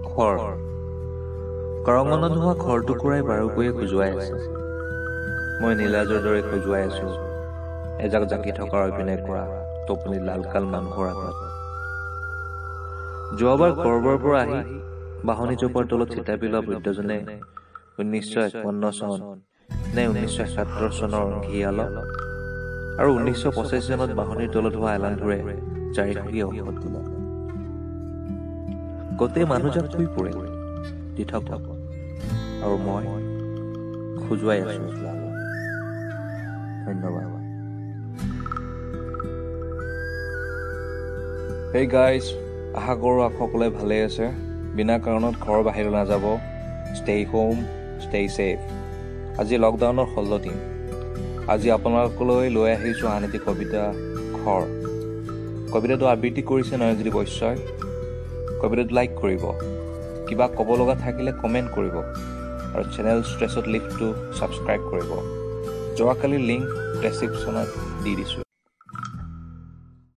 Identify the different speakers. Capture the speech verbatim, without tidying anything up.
Speaker 1: খৰ কৰঙনত হোৱা খৰ টুকুৰাই বাৰুকৈয়ে খোজুৱাই আছে। মই নীলাজৰ দৰে খোজুৱাই আছো এজাক জাকি থকাৰ অভিনয় কৰা টোপনি লালকাল মানুহৰ আগত। যোৱাবাৰ কৰবাৰ পৰা আহি বাহনী চোপাৰ তলত থিতাপি লোৱা বৃদ্ধজনে ঊনৈছশ একাৱন্ন চন নে ঊনৈছশ একাত্তৰ চনৰ ঘিয়ালত আৰু ঊনৈছশ পঁচাশী চনত বাহনীৰ তলত হোৱা এলান্ধুৰে জাৰিসুগী ঔষধ দিলে। গোটেই মানুহজাক শুই পৰিল তীৰ্থকত আৰু মই খোজুৱাই আছো। ধন্যবাদ।
Speaker 2: হেই গাইজ, আশা কৰোঁ সকলোৱে ভালে আছে। বিনা কাৰণত ঘৰৰ বাহিৰলৈ নাযাব। Stay home, stay safe. আজি লকডাউনৰ ষোল্ল দিন। আজি আপোনালোকলৈ লৈ আহিছোঁ আন এটি কবিতা, খৰ। কবিতাটো আবৃত্তি কৰিছে নয়নজ্যোতি বৈশ্যই। কবিতাটো লাইক কৰিব, কিবা ক'ব লগা থাকিলে কমেণ্ট কৰিব আৰু চেনেল ষ্ট্ৰেছত লিফ্টটো ছাবস্ক্ৰাইব কৰিব। যোৱাকালিৰ লিংক ডেছক্ৰিপশ্যনত দি দিছোঁ।